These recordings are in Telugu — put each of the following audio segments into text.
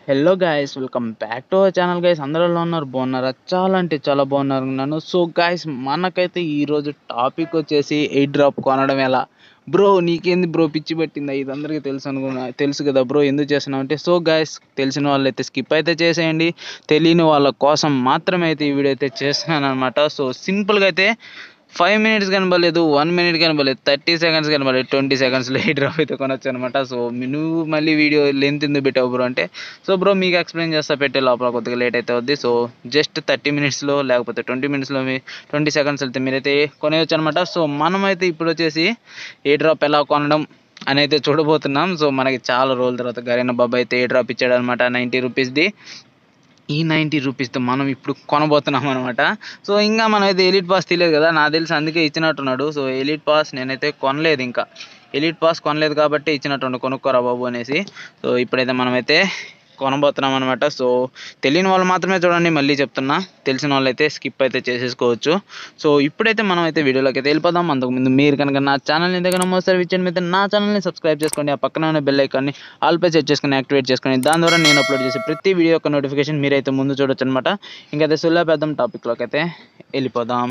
Hello guys, welcome back to our channel guys. అందరూ ఎలా ఉన్నారు? బాగున్నారా? చాలా అంటే చాలా బాగున్నారు. సో గైస్, మనకైతే ఈరోజు టాపిక్ వచ్చేసి ఎయిర్ డ్రాప్ కొనడం ఎలా. బ్రో నీకేంది బ్రో పిచ్చి పెట్టిందా? ఇది అందరికీ తెలుసు కదా బ్రో, ఎందుకు చేస్తున్నావు అంటే. సో గైస్, తెలిసిన వాళ్ళు అయితే స్కిప్ అయితే చేసేయండి, తెలియని వాళ్ళ కోసం మాత్రమే అయితే ఈ వీడియో అయితే చేస్తున్నాను అనమాట. సో సింపుల్గా అయితే 5 minutes కనబడలేదు, 1 minute కనబడలేదు, 30 seconds కనబడలేదు, 20 secondsలో ఈ డ్రాప్ అయితే కొనొచ్చు అనమాట. సో నువ్వు మళ్ళీ వీడియో లెంత్ ఎందుకు పెట్టావు బ్రో అంటే, సో బ్రో మీకు ఎక్స్ప్లెయిన్ చేస్తా, పెట్టే లోపల కొద్దిగా లేట్ అయితే అవుద్ది. సో జస్ట్ 30 minutesలో లేకపోతే 20 minutesలో 20 seconds వెళ్తే మీరైతే కొనేయచ్చు అనమాట. సో మనమైతే ఇప్పుడు వచ్చేసి ఏ డ్రాప్ ఎలా కొనడం అని అయితే చూడబోతున్నాం. సో మనకి చాలా రోజుల తర్వాత గరీనా బాబా అయితే ఏ డ్రాప్ ఇచ్చాడు అనమాట, 90 రూపీస్ది. ఈ 90 రూపీస్తో మనం ఇప్పుడు కొనబోతున్నాం అనమాట. సో ఇంకా మనం అయితే ఎలిట్ పాస్ తీయలేదు కదా, నాకు తెలిసి అందుకే ఇచ్చినట్టున్నాడు. సో ఎలిట్ పాస్ నేనైతే కొనలేదు, ఇంకా ఎలిట్ పాస్ కొనలేదు కాబట్టి ఇచ్చినట్టుండు, కొనుక్కోరా బాబు అనేసి. సో ఇప్పుడైతే మనమైతే కొనబోతున్నాం అనమాట. సో తెలియని వాళ్ళు మాత్రమే చూడండి, మళ్ళీ చెప్తున్నా, తెలిసిన వాళ్ళు అయితే స్కిప్ అయితే చేసేసుకోవచ్చు. సో ఇప్పుడైతే మనం అయితే వీడియోలోకి అయితే వెళ్ళిపోదాం. అంతకుముందు మీరు కనుక నా ఛానల్ని దగ్గర మోస్తారు విచ్చండి మీద నా ఛానల్ని సబ్స్క్రైబ్ చేసుకోండి, ఆ పక్కన ఉన్న బెల్ ఐకాన్ని ఆల్ పై సెట్ చేసుకుని యాక్టివేట్ చేసుకుని, దాని ద్వారా నేను అప్లోడ్ చేసే ప్రతి వీడియో యొక్క నోటిఫికేషన్ మీరైతే ముందు చూడొచ్చు అనమాట. ఇంకైతే సుల్లా పెద్దాం, టాపిక్లోకి అయితే వెళ్ళిపోదాం.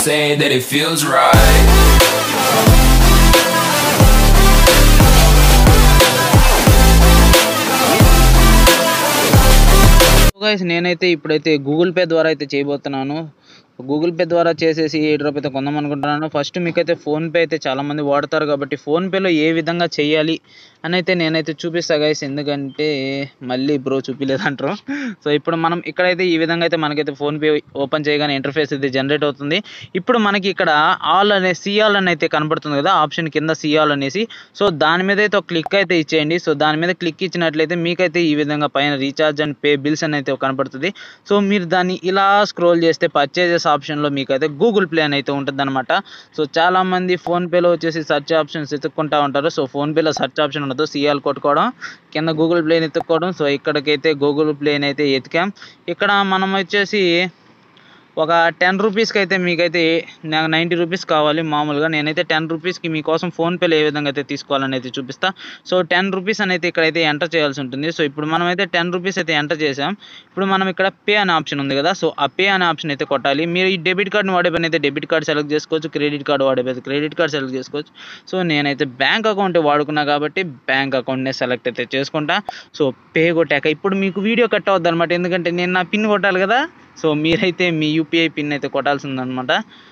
గైస్, నేనైతే ఇప్పుడైతే గూగుల్ పే ద్వారా అయితే చేయబోతున్నాను. గూగుల్ పే ద్వారా చేసేసి ఏ డ్రాప్ అయితే కొందాం అనుకుంటున్నాను. ఫస్ట్ మీకైతే ఫోన్పే అయితే చాలామంది వాడతారు కాబట్టి ఫోన్పేలో ఏ విధంగా చేయాలి అని అయితే నేనైతే చూపిస్తా గైస్, ఎందుకంటే మళ్ళీ బ్రో చూపించలేదంటారు. సో ఇప్పుడు మనం ఇక్కడైతే ఈ విధంగా అయితే మనకైతే ఫోన్పే ఓపెన్ చేయగానే ఇంటర్ఫేస్ అయితే జనరేట్ అవుతుంది. ఇప్పుడు మనకి ఇక్కడ ఆల్ అనే సిఆల్ అని అయితే కనబడుతుంది కదా, ఆప్షన్ కింద సిఆల్ అనేసి. సో దాని మీద అయితే ఒక క్లిక్ అయితే ఇచ్చేయండి. సో దాని మీద క్లిక్ ఇచ్చినట్లయితే మీకైతే ఈ విధంగా పైన రీఛార్జ్ అండ్ పే బిల్స్ అని అయితే కనబడుతుంది. సో మీరు దాన్ని ఇలా స్క్రోల్ చేస్తే పర్చేజెస్ ఆప్షన్లో మీకైతే గూగుల్ ప్లే అని అయితే ఉంటుంది అనమాట. సో చాలామంది ఫోన్పేలో వచ్చేసి సెర్చ్ ఆప్షన్స్ ఎత్తుక్కుంటూ ఉంటారు. సో ఫోన్పేలో సెర్చ్ ఆప్షన్ ఉండదు, సిఆల్ కొట్టుకోవడం, కింద గూగుల్ ప్లేని ఎత్తుక్కోవడం. సో ఇక్కడికైతే గూగుల్ ప్లేని అయితే ఎతికాం. ఇక్కడ మనం వచ్చేసి ఒక 10 రూపీస్కి అయితే మీకైతే నాకు 90 రూపీస్ కావాలి మామూలుగా. నేనైతే 10 రూపీస్కి మీకోసం ఫోన్పేలో ఏ విధంగా అయితే తీసుకోవాలని అయితే చూపిస్తా. సో 10 రూపీస్ అని అయితే ఇక్కడైతే ఎంటర్ చేయాల్సి ఉంటుంది. సో ఇప్పుడు మనం అయితే 10 రూపీస్ అయితే ఎంటర్ చేసాం. ఇప్పుడు మనం ఇక్కడ పే అనే ఆప్షన్ ఉంది కదా, సో ఆ పే అనే ఆప్షన్ అయితే కొట్టాలి. మీరు ఈ డెబిట్ కార్డ్ని వాడే పని అయితే డెబిట్ కార్డ్ సెలెక్ట్ చేసుకోవచ్చు, క్రెడిట్ కార్డ్ వాడే పని క్రెడిట్ కార్డ్ సెలెక్ట్ చేసుకోవచ్చు. సో నేనైతే బ్యాంక్ అకౌంట్ వాడుకున్నా కాబట్టి బ్యాంక్ అకౌంట్నే సెలెక్ట్ అయితే చేసుకుంటా. సో పే కొట్టాక ఇప్పుడు మీకు వీడియో కట్ అవుద్ది అనమాట, ఎందుకంటే నేను నా పిన్ కొట్టాలి కదా. సో మీరైతే మీ యూపీఐ పిన్ అయితే కొట్టాల్సిందనమాట.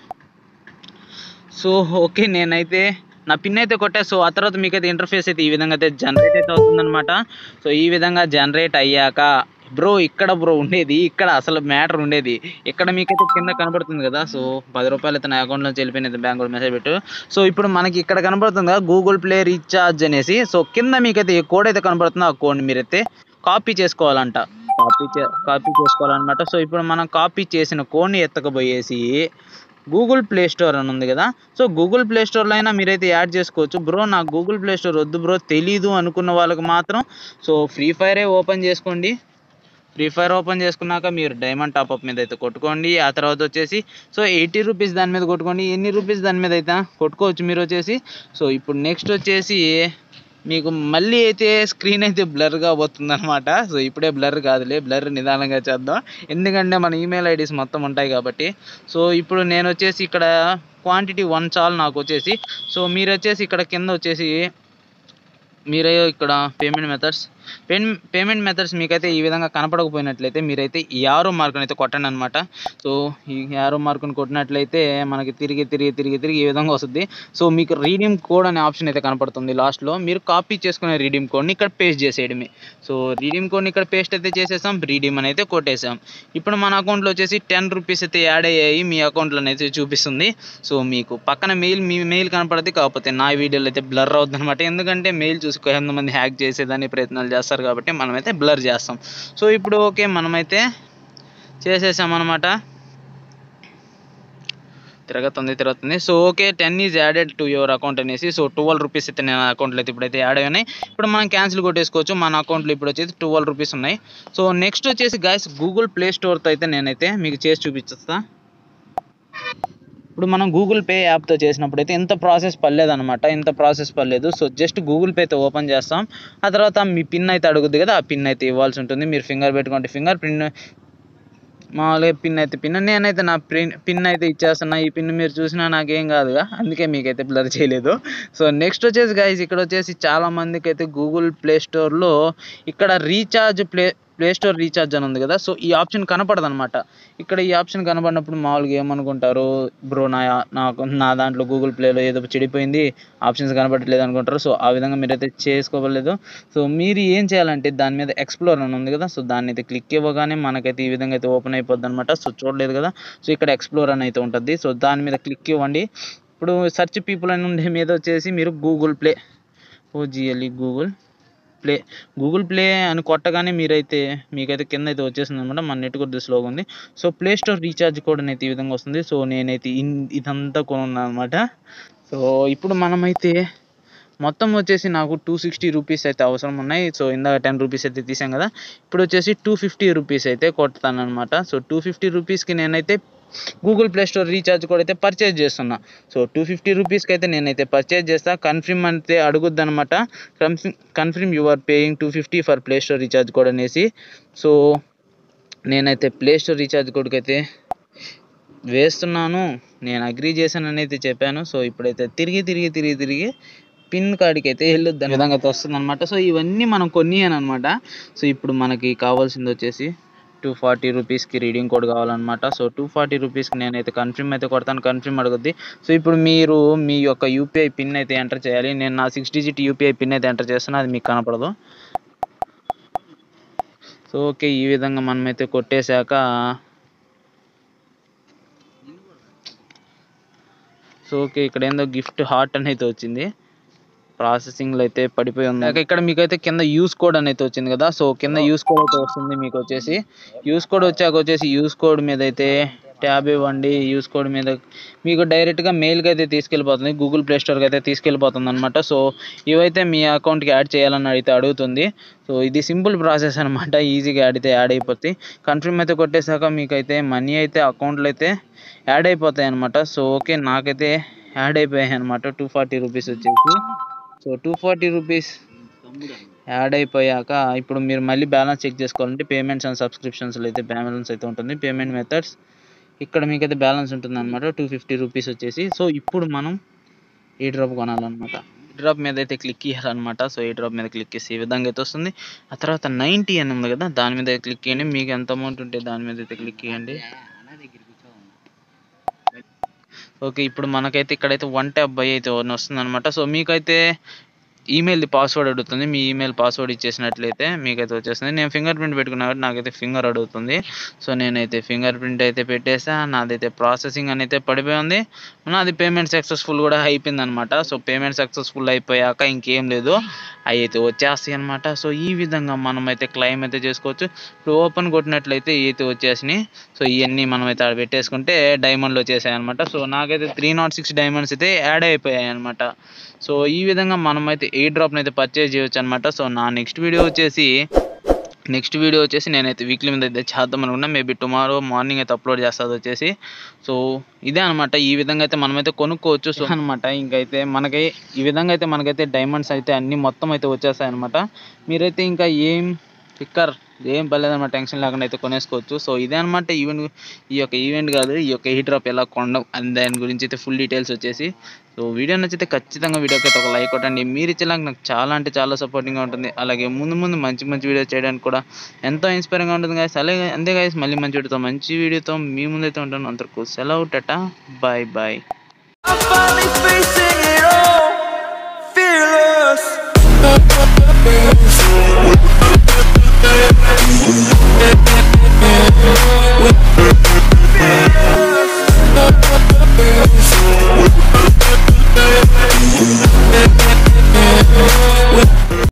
సో ఓకే, నేనైతే నా పిన్ అయితే కొట్టా. సో ఆ తర్వాత మీకైతే ఇంటర్ఫేస్ అయితే ఈ విధంగా అయితే జనరేట్ అయితే అవుతుందన్నమాట. సో ఈ విధంగా జనరేట్ అయ్యాక బ్రో ఇక్కడ ఉండేది, ఇక్కడ అసలు మ్యాటర్ ఉండేది ఇక్కడ మీకైతే కింద కనబడుతుంది కదా. సో 10 రూపాయలు అయితే నా అకౌంట్లోంచి వెళ్ళిపోయినది, బ్యాంక్ కూడా మెసేజ్ పెట్టు. సో ఇప్పుడు మనకి ఇక్కడ కనబడుతుంది కదా గూగుల్ ప్లే రీఛార్జ్ అనేసి. సో కింద మీకైతే ఏ కోడ్ అయితే కనబడుతుందో ఆ కోడ్ని మీరైతే కాపీ చేసుకోవాలంట, కాపీ చేసుకోవాలన్నమాట. సో ఇప్పుడు మనం కాపీ చేసిన కోడ్ని ఎత్తకపోయేసి గూగుల్ ప్లే స్టోర్ అని ఉంది కదా, సో గూగుల్ ప్లే స్టోర్లో అయినా మీరైతే యాడ్ చేసుకోవచ్చు. బ్రో నాకు గూగుల్ ప్లే స్టోర్ వద్దు బ్రో, తెలీదు అనుకున్న వాళ్ళకి మాత్రం సో ఫ్రీ ఫైరే ఓపెన్ చేసుకోండి. ఫ్రీ ఫైర్ ఓపెన్ చేసుకున్నాక మీరు డైమండ్ టాప్అప్ మీద అయితే కొట్టుకోండి. ఆ తర్వాత వచ్చేసి సో 80 రూపీస్ దాని మీద కొట్టుకోండి, ఎన్ని రూపీస్ దాని మీద అయితే కొట్టుకోవచ్చు మీరు వచ్చేసి. సో ఇప్పుడు నెక్స్ట్ వచ్చేసి మీకు మళ్ళీ అయితే స్క్రీన్ అయితే బ్లర్గా పోతుంది అనమాట. సో ఇప్పుడే బ్లర్ కాదులే, బ్లర్ నిదానంగా చేద్దాం, ఎందుకంటే మన ఈమెయిల్ ఐడీస్ మొత్తం ఉంటాయి కాబట్టి. సో ఇప్పుడు నేను వచ్చేసి ఇక్కడ క్వాంటిటీ 1 చాలు నాకు వచ్చేసి. సో మీరు వచ్చేసి ఇక్కడ కింద వచ్చేసి మీరే ఇక్కడ పేమెంట్ మెథడ్స్ మీకైతే ఈ విధంగా కనపడకపోయినట్లయితే మీరైతే ఈ యారో మార్కుని అయితే కొట్టండి అనమాట. సో ఈ యారో మార్కుని కొట్టినట్లయితే మనకి తిరిగి ఈ విధంగా వస్తుంది. సో మీకు రీడీమ్ కోడ్ అనే ఆప్షన్ అయితే కనపడుతుంది లాస్ట్లో, మీరు కాపీ చేసుకునే రీడీమ్ కోడ్ని ఇక్కడ పేస్ట్ చేసేయడమే. సో రీడీమ్ కోడ్ని ఇక్కడ పేస్ట్ అయితే చేసేసాం, రీడీమ్ అని అయితే కొట్టేసాం. ఇప్పుడు మన అకౌంట్లో వచ్చేసి 10 రూపీస్ అయితే యాడ్ అయ్యాయి మీ అకౌంట్లో అయితే చూపిస్తుంది. సో మీకు పక్కన మీ మెయిల్ కనపడుతుంది, కాకపోతే నా వీడియోలో అయితే బ్లర్ అవుతుంది అనమాట, ఎందుకంటే మెయిల్ చూసి కొంతమంది హ్యాక్ చేసేదాన్ని ప్రయత్నాలు చేస్తారు కాబట్టి మనమైతే బ్లర్ చేస్తాం. సో ఇప్పుడు ఓకే, మనమైతే చేసేసామన్నమాట. తిరుగుతుంది. So okay, 10 is added to your account అనేసి. సో 12 రూపీస్ అయితే నేను అకౌంట్లో అయితే ఇప్పుడైతే యాడ్ అయినాయి. ఇప్పుడు మనం క్యాన్సిల్ కొట్టేసుకోవచ్చు, మన అకౌంట్లో ఇప్పుడు వచ్చేసి 12 రూపీస్ ఉన్నాయి. సో నెక్స్ట్ వచ్చేసి గైస్ గూగుల్ ప్లే స్టోర్తో అయితే నేనైతే మీకు చేసి చూపించేస్తా. ఇప్పుడు మనం గూగుల్ పే యాప్తో చేసినప్పుడు అయితే ఇంత ప్రాసెస్ పర్లేదన్నమాట, ఇంత ప్రాసెస్ పర్లేదు. సో జస్ట్ గూగుల్ పే అయితే ఓపెన్ చేస్తాం. ఆ తర్వాత మీ పిన్ అయితే అడుగుద్ది కదా, ఆ పిన్ అయితే ఇవ్వాల్సి ఉంటుంది. మీరు ఫింగర్ పెట్టుకుంటే ఫింగర్ పిన్, మామూలుగా పిన్ అయితే పిన్. నేనైతే నా పిన్ అయితే ఇచ్చేస్తున్నా. ఈ పిన్ మీరు చూసినా నాకేం కాదుగా, అందుకే మీకైతే బ్లర్ చేయలేదు. సో నెక్స్ట్ వచ్చేసి గైస్, ఇక్కడ వచ్చేసి చాలా మందికి అయితే గూగుల్ ప్లే స్టోర్లో ఇక్కడ ప్లే స్టోర్ రీఛార్జ్ అని ఉంది కదా, సో ఈ ఆప్షన్ కనపడదు అనమాట. ఇక్కడ ఈ ఆప్షన్ కనపడినప్పుడు మామూలుగా ఏమనుకుంటారు, బ్రో నా దాంట్లో గూగుల్ ప్లేలో ఏదో చెడిపోయింది, ఆప్షన్స్ కనపడట్లేదు అనుకుంటారు. సో ఆ విధంగా మీరైతే చేసుకోవలేదు. సో మీరు ఏం చేయాలంటే దాని మీద ఎక్స్ప్లోర్ అని ఉంది కదా, సో దాన్ని అయితే క్లిక్ ఇవ్వగానే మనకైతే ఈ విధంగా అయితే ఓపెన్ అయిపోద్ది అనమాట. సో చూడలేదు కదా, సో ఇక్కడ ఎక్స్ప్లోర్ అని అయితే ఉంటుంది. సో దాని మీద క్లిక్ ఇవ్వండి. ఇప్పుడు సెర్చ్ పీపుల్ అని ఉండే మీద వచ్చేసి మీరు గూగుల్ ప్లే, గూగుల్ ప్లే అని కొట్టగానే మీకైతే కింద అయితే వచ్చేసింది అనమాట. మన నెట్ కొద్దిగా స్లోగా ఉంది. So play store recharge code అయితే ఈ విధంగా వస్తుంది. సో నేనైతే ఇదంతా కొనున్నాను అనమాట. సో ఇప్పుడు మనమైతే మొత్తం వచ్చేసి నాకు 260 రూపీస్ అయితే అవసరం ఉన్నాయి. సో ఇందాక 10 రూపీస్ అయితే తీసాం కదా, ఇప్పుడు వచ్చేసి 250 రూపీస్ అయితే కొడతాను అనమాట. సో 250 రూపీస్కి నేనైతే గూగుల్ ప్లే స్టోర్ రీఛార్జ్ కూడా అయితే పర్చేజ్ చేస్తున్నా. సో 250 రూపీస్కి అయితే నేనైతే పర్చేజ్ చేస్తా. కన్ఫర్మ్ అయితే అడుగుద్ది అనమాట. Confirm you are paying 250 for play store recharge code అనేసి. సో నేనైతే ప్లే స్టోర్ రీఛార్జ్ కోడ్కి అయితే వేస్తున్నాను. నేను అగ్రీ చేశానని అయితే చెప్పాను. సో ఇప్పుడైతే తిరిగి పిన్ కాడికి అయితే వెళ్ళొద్దు అనే విధంగా అయితే వస్తుంది అనమాట. సో ఇవన్నీ మనం కొన్ని అనమాట. సో ఇప్పుడు మనకి కావాల్సింది వచ్చేసి 240 రూపీస్కి రీడింగ్ కోడ్ కావాలన్నమాట. సో 240 రూపీస్కి నేనైతే కన్ఫర్మ్ అయితే కొడతాను. కన్ఫర్మ్ అడుగుద్ది. సో ఇప్పుడు మీరు మీ యొక్క యూపీఐ పిన్ అయితే ఎంటర్ చేయాలి. నేను నా 6 డిజిట్ యూపీఐ పిన్ అయితే ఎంటర్ చేస్తున్నా, అది మీకు కనపడదు. సో ఓకే, ఈ విధంగా మనమైతే కొట్టేశాక సో ఓకే, ఇక్కడ ఏందో గిఫ్ట్ హార్ట్ అని అయితే వచ్చింది. ప్రాసెసింగ్లో అయితే పడిపోయి ఉంది. ఇక్కడ మీకైతే కింద యూస్ కోడ్ అని అయితే వచ్చింది కదా, సో కింద యూస్ కోడ్ అయితే వస్తుంది. మీకు వచ్చేసి యూస్ కోడ్ వచ్చేసి యూస్ కోడ్ మీద అయితే ట్యాబ్ ఇవ్వండి. యూస్ కోడ్ మీద మీకు డైరెక్ట్గా మెయిల్కి అయితే తీసుకెళ్ళిపోతుంది, గూగుల్ ప్లే స్టోర్కి అయితే తీసుకెళ్ళిపోతుంది అనమాట. సో ఇవైతే మీ అకౌంట్కి యాడ్ చేయాలని అయితే అడుగుతుంది. సో ఇది సింపుల్ ప్రాసెస్ అనమాట, ఈజీగా యాడ్ అయిపోతుంది. కన్ఫర్మ్ అయితే కొట్టేశాక మీకైతే మనీ అయితే అకౌంట్లో అయితే యాడ్ అయిపోతాయి అనమాట. సో ఓకే, నాకైతే యాడ్ అయిపోయాయి అనమాట 240 రూపీస్ వచ్చేసి. సో 240 రూపీస్ యాడ్ అయిపోయాక ఇప్పుడు మీరు మళ్ళీ బ్యాలెన్స్ చెక్ చేసుకోవాలంటే పేమెంట్స్ అండ్ సబ్స్క్రిప్షన్స్లో అయితే బ్యాలెన్స్ అయితే ఉంటుంది. పేమెంట్ మెథడ్స్ ఇక్కడ మీకైతే బ్యాలెన్స్ ఉంటుంది అనమాట 250 రూపీస్ వచ్చేసి. సో ఇప్పుడు మనం ఈ డ్రాప్ కొనాలన్నమాట. ఈ డ్రాప్ మీద అయితే క్లిక్ చేయాలన్నమాట. సో ఈ డ్రాప్ మీద క్లిక్ చేసి ఈ విధంగా అయితే వస్తుంది. ఆ తర్వాత 90 అని ఉంది కదా, దాని మీద క్లిక్ చేయండి. మీకు ఎంత అమౌంట్ ఉంటే దాని మీద అయితే క్లిక్ చేయండి. ఓకే, ఇప్పుడు మనకైతే ఇక్కడైతే 1 ట్యాప్ బై అయితే వస్తుంది అనమాట. సో మీకైతే ఈమెయిల్ది పాస్వర్డ్ అడుగుతుంది. మీ ఈమెయిల్ పాస్వర్డ్ ఇచ్చేసినట్లయితే మీకైతే వచ్చేస్తుంది. నేను ఫింగర్ ప్రింట్ పెట్టుకున్నా కాబట్టి నాకైతే ఫింగర్ అడుగుతుంది. సో నేనైతే ఫింగర్ ప్రింట్ అయితే పెట్టేసా. నాదైతే ప్రాసెసింగ్ అని అయితే పడిపోయి ఉంది. నాది పేమెంట్ సక్సెస్ఫుల్ కూడా అయిపోయింది అనమాట. సో పేమెంట్ సక్సెస్ఫుల్ అయిపోయాక ఇంకేం లేదు, అవి అయితే వచ్చేస్తాయి అనమాట. సో ఈ విధంగా మనమైతే క్లెయిమ్ అయితే చేసుకోవచ్చు. ఇప్పుడు ఓపెన్ కొట్టినట్లయితే ఇవి అయితే వచ్చేసినాయి. సో ఇవన్నీ మనమైతే ఆడ పెట్టేసుకుంటే డైమండ్లు వచ్చేసాయి అనమాట. సో నాకైతే 306 డైమండ్స్ అయితే యాడ్ అయిపోయాయి అనమాట. సో ఈ విధంగా మనమైతే ఎయిర్ డ్రాప్ని అయితే పర్చేజ్ చేయొచ్చు అనమాట. సో నా నెక్స్ట్ వీడియో వచ్చేసి నేనైతే వీక్లీ మీద అయితే చేద్దాం అనుకున్నా. మేబీ టుమారో మార్నింగ్ అయితే అప్లోడ్ చేస్తుంది వచ్చేసి. సో ఇదే అనమాట, ఈ విధంగా అయితే మనమైతే కొనుక్కోవచ్చు. సో అనమాట, ఇంకైతే ఈ విధంగా అయితే మనకైతే డైమండ్స్ అయితే అన్నీ మొత్తం అయితే వచ్చేస్తాయి అనమాట. మీరైతే ఇంకా ఏం పర్లేదన్నమాట, టెన్షన్ లేకుండా అయితే కొనేసుకోవచ్చు. సో ఇదే అనమాట ఈ యొక్క ఈ డ్రాప్ ఎలా కొనడం అని దాని గురించి అయితే ఫుల్ డీటెయిల్స్ వచ్చేసి. సో వీడియో నచ్చితే ఖచ్చితంగా వీడియోకి అయితే ఒక లైక్ కొట్టండి. మీరు ఇచ్చేలాగా నాకు చాలా అంటే చాలా సపోర్టింగ్గా ఉంటుంది. అలాగే ముందు మంచి వీడియోస్ చేయడానికి కూడా ఎంతో ఇన్స్పైరింగ్గా ఉంటుంది గాయస్. అలాగే అంతే గాయస్, మళ్ళీ మంచి వీడియోతో మీ ముందైతే ఉంటాను. అందరికీ సెలవు, టాటా, బాయ్.